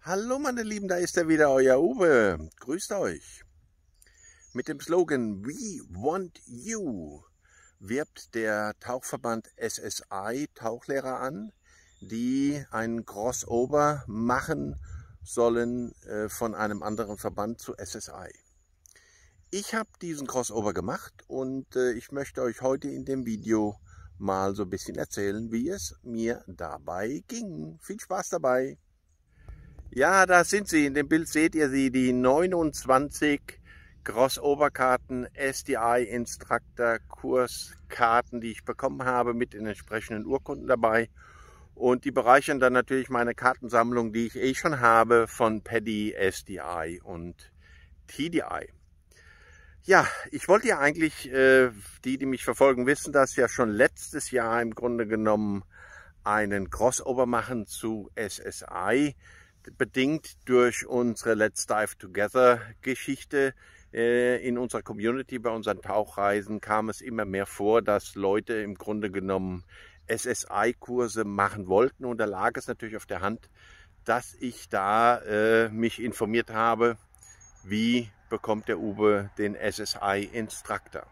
Hallo meine Lieben, da ist er wieder, euer Uwe. Grüßt euch. Mit dem Slogan We Want You wirbt der Tauchverband SSI Tauchlehrer an, die einen Crossover machen sollen von einem anderen Verband zu SSI. Ich habe diesen Crossover gemacht und ich möchte euch heute in dem Video mal so ein bisschen erzählen, wie es mir dabei ging. Viel Spaß dabei! Ja, da sind sie. In dem Bild seht ihr sie, die 29 Crossover-Karten, SDI Instructor Kurskarten, die ich bekommen habe, mit den entsprechenden Urkunden dabei. Und die bereichern dann natürlich meine Kartensammlung, die ich schon habe von PADI, SDI und TDI. Ja, ich wollte ja eigentlich, die mich verfolgen, wissen das ja schon letztes Jahr im Grunde genommen einen Crossover machen zu SSI. Bedingt durch unsere Let's Dive Together Geschichte in unserer Community, bei unseren Tauchreisen kam es immer mehr vor, dass Leute im Grunde genommen SSI-Kurse machen wollten, und da lag es natürlich auf der Hand, dass ich da mich informiert habe, wie bekommt der Uwe den SSI-Instructor.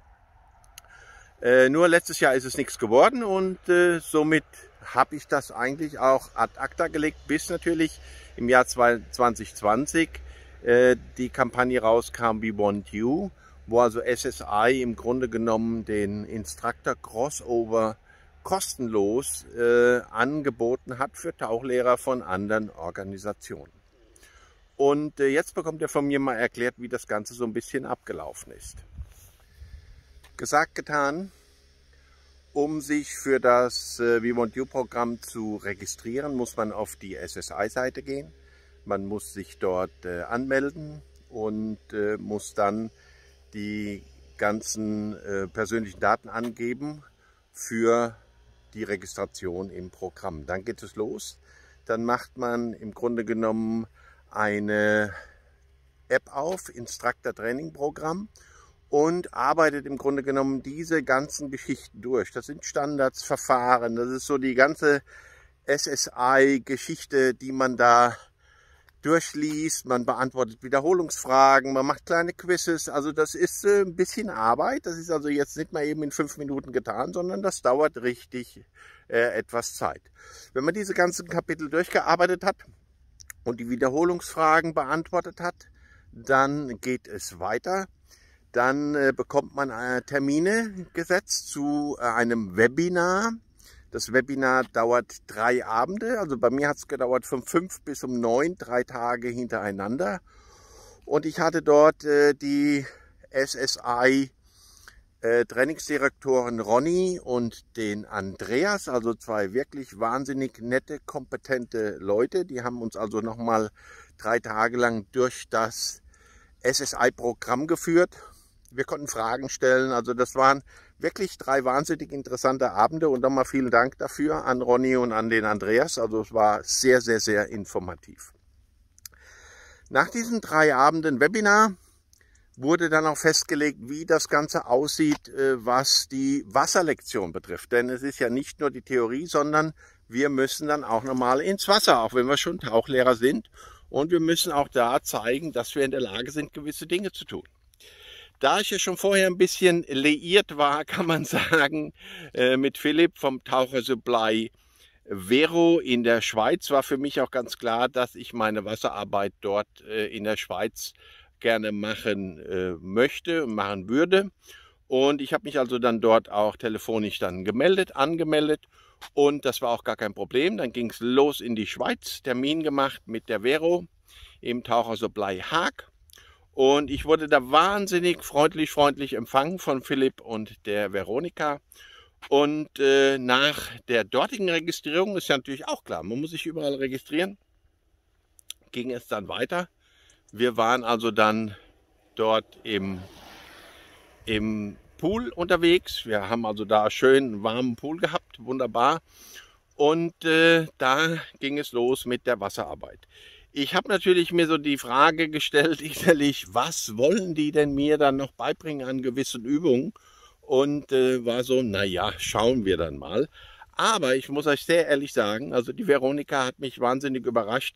Nur letztes Jahr ist es nichts geworden, und somit habe ich das eigentlich auch ad acta gelegt, bis natürlich im Jahr 2020 die Kampagne rauskam We Want You, wo also SSI im Grunde genommen den Instructor Crossover kostenlos angeboten hat für Tauchlehrer von anderen Organisationen. Und jetzt bekommt er von mir mal erklärt, wie das Ganze so ein bisschen abgelaufen ist. Gesagt, getan. Um sich für das We Want You Programm zu registrieren, muss man auf die SSI-Seite gehen. Man muss sich dort anmelden und muss dann die ganzen persönlichen Daten angeben für die Registration im Programm. Dann geht es los. Dann macht man im Grunde genommen eine App auf, Instructor Training Programm, und arbeitet im Grunde genommen diese ganzen Geschichten durch. Das sind Standards, Verfahren, das ist so die ganze SSI-Geschichte, die man da durchliest. Man beantwortet Wiederholungsfragen, man macht kleine Quizzes. Also das ist ein bisschen Arbeit. Das ist also jetzt nicht mal eben in 5 Minuten getan, sondern das dauert richtig etwas Zeit. Wenn man diese ganzen Kapitel durchgearbeitet hat und die Wiederholungsfragen beantwortet hat, dann geht es weiter. Dann bekommt man Termine gesetzt zu einem Webinar. Das Webinar dauert 3 Abende. Also bei mir hat es gedauert von 5 bis um 9, 3 Tage hintereinander. Und ich hatte dort die SSI Trainingsdirektoren Ronny und den Andreas, also 2 wirklich wahnsinnig nette, kompetente Leute. Die haben uns also nochmal 3 Tage lang durch das SSI-Programm geführt. Wir konnten Fragen stellen, also das waren wirklich 3 wahnsinnig interessante Abende, und nochmal vielen Dank dafür an Ronny und an den Andreas. Also es war sehr, sehr, sehr informativ. Nach diesen 3 Abenden Webinar wurde dann auch festgelegt, wie das Ganze aussieht, was die Wasserlektion betrifft. Denn es ist ja nicht nur die Theorie, sondern wir müssen dann auch nochmal ins Wasser, auch wenn wir schon Tauchlehrer sind. Und wir müssen auch da zeigen, dass wir in der Lage sind, gewisse Dinge zu tun. Da ich ja schon vorher ein bisschen liiert war, kann man sagen, mit Philipp vom Taucher Supply Vero in der Schweiz, war für mich auch ganz klar, dass ich meine Wasserarbeit dort in der Schweiz gerne machen möchte und machen würde. Und ich habe mich also dann dort auch telefonisch dann angemeldet, und das war auch gar kein Problem. Dann ging es los in die Schweiz, Termin gemacht mit der Vero im Taucher Supply Haag. Und ich wurde da wahnsinnig freundlich empfangen von Philipp und der Veronika. Und nach der dortigen Registrierung, ist ja natürlich auch klar, man muss sich überall registrieren, ging es dann weiter. Wir waren also dann dort im Pool unterwegs. Wir haben also da schön einen warmen Pool gehabt, wunderbar. Und da ging es los mit der Wasserarbeit. Ich habe natürlich mir so die Frage gestellt, innerlich, was wollen die denn mir dann noch beibringen an gewissen Übungen? Und war so, naja, schauen wir dann mal. Aber ich muss euch sehr ehrlich sagen, also die Veronika hat mich wahnsinnig überrascht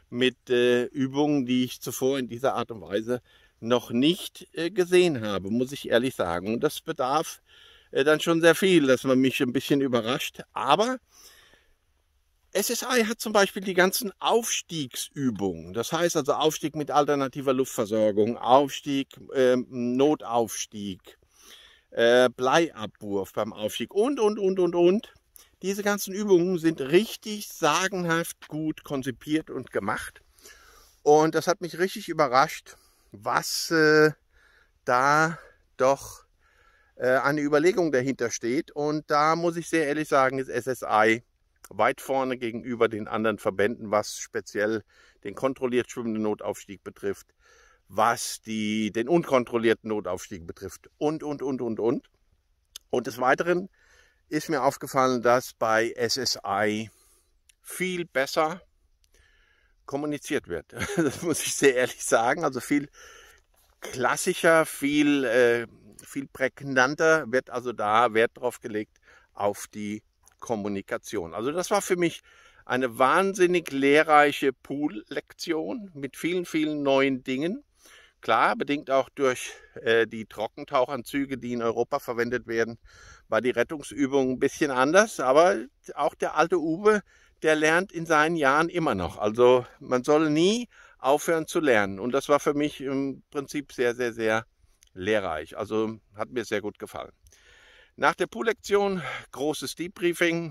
mit Übungen, die ich zuvor in dieser Art und Weise noch nicht gesehen habe, muss ich ehrlich sagen. Und das bedarf dann schon sehr viel, dass man mich ein bisschen überrascht. Aber SSI hat zum Beispiel die ganzen Aufstiegsübungen. Das heißt also Aufstieg mit alternativer Luftversorgung, Aufstieg, Notaufstieg, Bleiabwurf beim Aufstieg und. Diese ganzen Übungen sind richtig sagenhaft gut konzipiert und gemacht. Und das hat mich richtig überrascht, was da doch eine Überlegung dahinter steht. Und da muss ich sehr ehrlich sagen, ist SSI weit vorne gegenüber den anderen Verbänden, was speziell den kontrolliert schwimmenden Notaufstieg betrifft, was den unkontrollierten Notaufstieg betrifft und. Und des Weiteren ist mir aufgefallen, dass bei SSI viel besser kommuniziert wird. Das muss ich sehr ehrlich sagen. Also viel klassischer, viel prägnanter wird also da Wert drauf gelegt auf die Kommunikation. Also das war für mich eine wahnsinnig lehrreiche Pool-Lektion mit vielen neuen Dingen. Klar, bedingt auch durch die Trockentauchanzüge, die in Europa verwendet werden, war die Rettungsübung ein bisschen anders. Aber auch der alte Uwe, der lernt in seinen Jahren immer noch. Also man soll nie aufhören zu lernen. Und das war für mich im Prinzip sehr lehrreich. Also hat mir sehr gut gefallen. Nach der Pool-Lektion großes Debriefing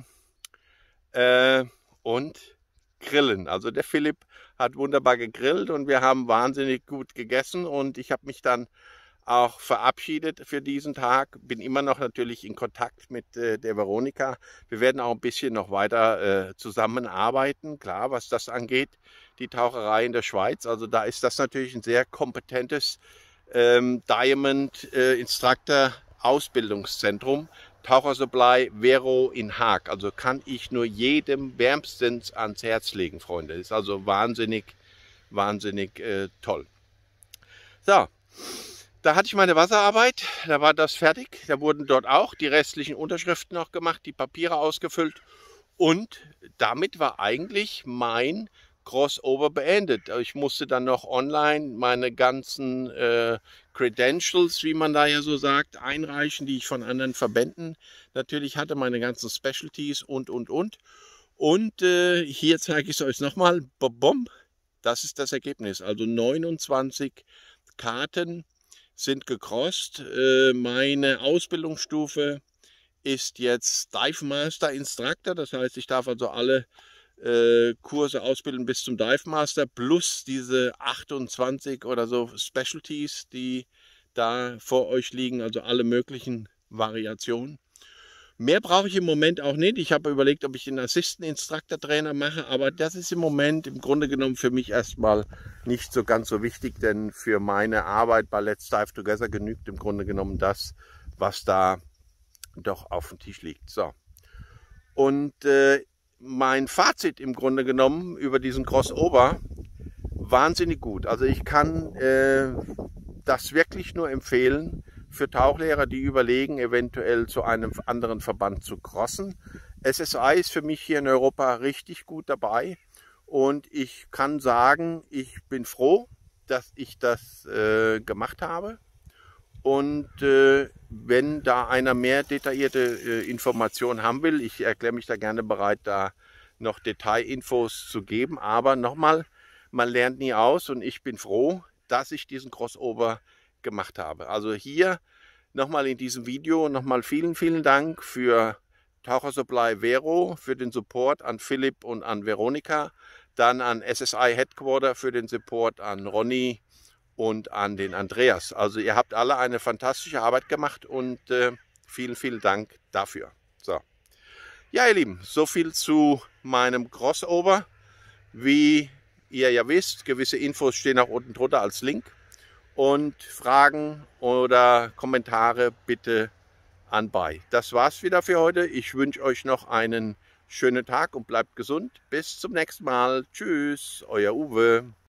und Grillen. Also der Philipp hat wunderbar gegrillt und wir haben wahnsinnig gut gegessen und ich habe mich dann auch verabschiedet für diesen Tag. Bin immer noch natürlich in Kontakt mit der Veronika. Wir werden auch ein bisschen noch weiter zusammenarbeiten, klar, was das angeht, die Taucherei in der Schweiz. Also da ist das natürlich ein sehr kompetentes Diamond Instructor Ausbildungszentrum. Taucher Supply Vero in Haag. Also kann ich nur jedem wärmstens ans Herz legen, Freunde. Ist also wahnsinnig toll. So, da hatte ich meine Wasserarbeit, da war das fertig. Da wurden dort auch die restlichen Unterschriften noch gemacht, die Papiere ausgefüllt und damit war eigentlich mein Crossover beendet. Ich musste dann noch online meine ganzen Credentials, wie man da ja so sagt, einreichen, die ich von anderen Verbänden natürlich hatte, meine ganzen Specialties und. Und hier zeige ich es euch nochmal. Bom, das ist das Ergebnis. Also 29 Karten sind gecrossed. Meine Ausbildungsstufe ist jetzt Dive Master Instructor. Das heißt, ich darf also alle Kurse ausbilden bis zum Dive Master plus diese 28 oder so Specialties, die da vor euch liegen, also alle möglichen Variationen. Mehr brauche ich im Moment auch nicht. Ich habe überlegt, ob ich den Assistant Instructor Trainer mache, aber das ist im Moment im Grunde genommen für mich erstmal nicht so ganz so wichtig, denn für meine Arbeit bei Let's Dive Together genügt im Grunde genommen das, was da doch auf dem Tisch liegt. So. Und mein Fazit im Grunde genommen über diesen Crossover, wahnsinnig gut. Also ich kann das wirklich nur empfehlen für Tauchlehrer, die überlegen, eventuell zu einem anderen Verband zu crossen. SSI ist für mich hier in Europa richtig gut dabei und ich kann sagen, ich bin froh, dass ich das gemacht habe. Und wenn da einer mehr detaillierte Informationen haben will, ich erkläre mich da gerne bereit, da noch Detailinfos zu geben. Aber nochmal, man lernt nie aus und ich bin froh, dass ich diesen Crossover gemacht habe. Also hier nochmal in diesem Video nochmal vielen Dank für Taucher Supply Vero, für den Support an Philipp und an Veronika, dann an SSI Headquarter für den Support an Ronny und an den Andreas. Also ihr habt alle eine fantastische Arbeit gemacht und vielen Dank dafür. So. Ja, ihr Lieben, so viel zu meinem Crossover. Wie ihr ja wisst, gewisse Infos stehen auch unten drunter als Link. Und Fragen oder Kommentare bitte anbei. Das war's wieder für heute. Ich wünsche euch noch einen schönen Tag und bleibt gesund. Bis zum nächsten Mal. Tschüss, euer Uwe.